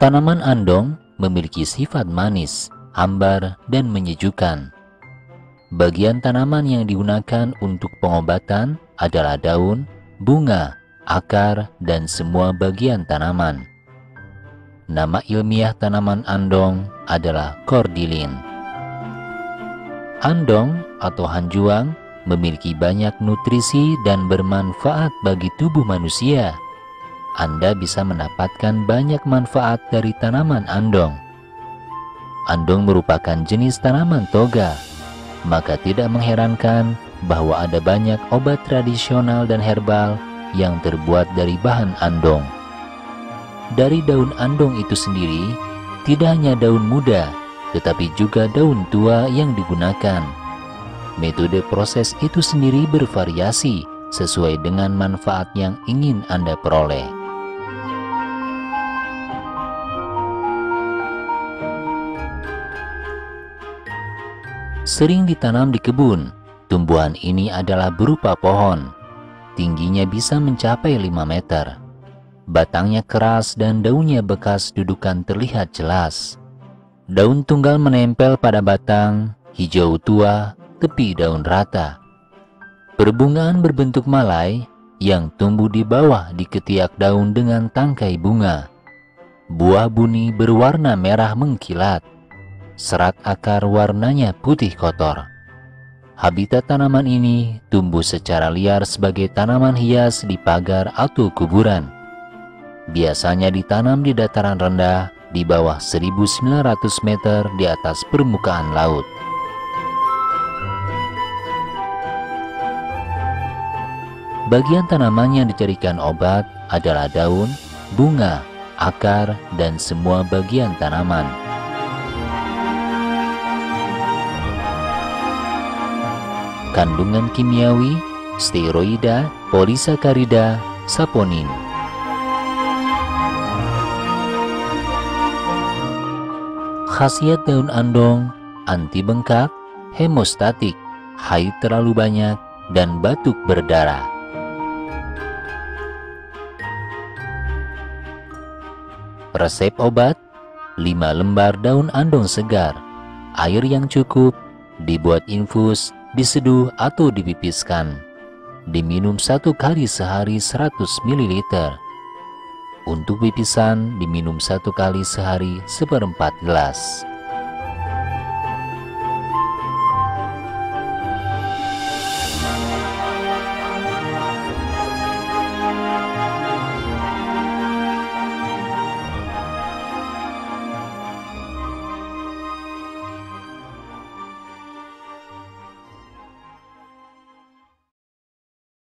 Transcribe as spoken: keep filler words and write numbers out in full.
Tanaman andong memiliki sifat manis, hambar, dan menyejukkan. Bagian tanaman yang digunakan untuk pengobatan adalah daun, bunga, akar, dan semua bagian tanaman. Nama ilmiah tanaman andong adalah Cordylin. Andong atau hanjuang memiliki banyak nutrisi dan bermanfaat bagi tubuh manusia. Anda bisa mendapatkan banyak manfaat dari tanaman andong. Andong merupakan jenis tanaman toga, maka tidak mengherankan bahwa ada banyak obat tradisional dan herbal yang terbuat dari bahan andong. Dari daun andong itu sendiri, tidak hanya daun muda, tetapi juga daun tua yang digunakan. Metode proses itu sendiri bervariasi sesuai dengan manfaat yang ingin Anda peroleh. Sering ditanam di kebun, tumbuhan ini adalah berupa pohon. Tingginya bisa mencapai lima meter. Batangnya keras dan daunnya bekas dudukan terlihat jelas. Daun tunggal menempel pada batang, hijau tua, tepi daun rata. Perbungaan berbentuk malai yang tumbuh di bawah di ketiak daun dengan tangkai bunga. Buah buni berwarna merah mengkilat. Serat akar warnanya putih kotor. Habitat tanaman ini tumbuh secara liar sebagai tanaman hias di pagar atau kuburan. Biasanya ditanam di dataran rendah di bawah seribu sembilan ratus meter di atas permukaan laut. Bagian tanaman yang dijadikan obat adalah daun, bunga, akar, dan semua bagian tanaman. Kandungan kimiawi, steroida, polisakarida, saponin. Khasiat daun andong, anti bengkak, hemostatik, haid terlalu banyak, dan batuk berdarah. Resep obat: lima lembar daun andong segar, air yang cukup, dibuat infus, diseduh atau dipipiskan. Diminum satu kali sehari seratus mililiter. Untuk pipisan diminum satu kali sehari seperempat gelas.